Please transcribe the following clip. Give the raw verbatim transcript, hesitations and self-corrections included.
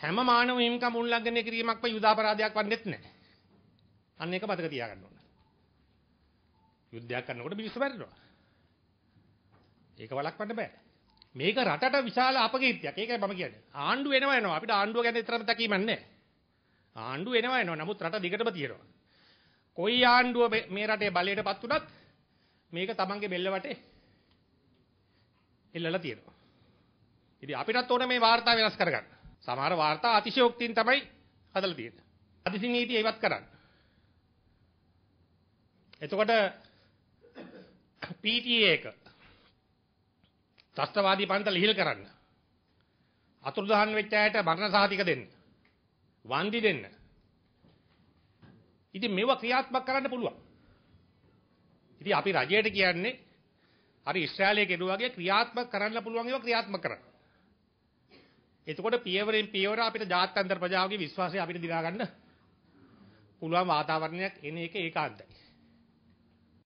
හැම මානව හිමිකම් උල්ලංඝනය කිරීමක්ම යුද්ධාපරාධයක් වන්නේත් නැහැ. අන්න ඒක මතක තියාගන්න ඕන. යුද්ධයක් කරනකොට මිනිස්සු මැරෙනවා. ඒක වළක්වන්න බෑ. මේක රටට විශාල අපකීර්තියක්. ඒකයි මම කියන්නේ. ආණ්ඩු වෙනවා එනවා. අපිට ආණ්ඩුව ගැන විතරම තැකීමක් නැහැ. ආණ්ඩුව එනවා එනවා. නමුත් රට දිගටම තියෙනවා. කොයි ආණ්ඩුව මේ රටේ බලයටපත් උනත් මේක තමන්ගේ බෙල්ල වටේ එල්ලලා තියෙනවා. ඉතින් අපිටත් ඕන මේ වාර්තා වෙනස් කරගන්න. සමහර වාර්තා අතිශයෝක්තියින් තමයි හදලා තියෙන්නේ. අදිසි නීතිය ඉවත් කරන්න. එතකොට පී ටී ඒ එක ත්‍රස්තවාදී පන්ත ලිහිල් කරන්න. අතුරුදහන් වෙච්ච අයට මරණ සහතික දෙන්න. වන්දි දෙන්න. ඉතින් මේවා ක්‍රියාත්මක කරන්න පුළුවන්. ඉතින් අපි රජයට කියන්නේ හරි ඊශ්‍රායලයේ කෙරුවාගේ ක්‍රියාත්මක කරන්න පුළුවන් ඒවා ක්‍රියාත්මක කරන්න. එතකොට පියවරෙන් පියවර අපිට ජාත්‍යන්තර ප්‍රජාවගේ විශ්වාසය අපිට දිනා ගන්න පුළුවන් වාතාවරණයක් එන එක ඒකාන්තයි.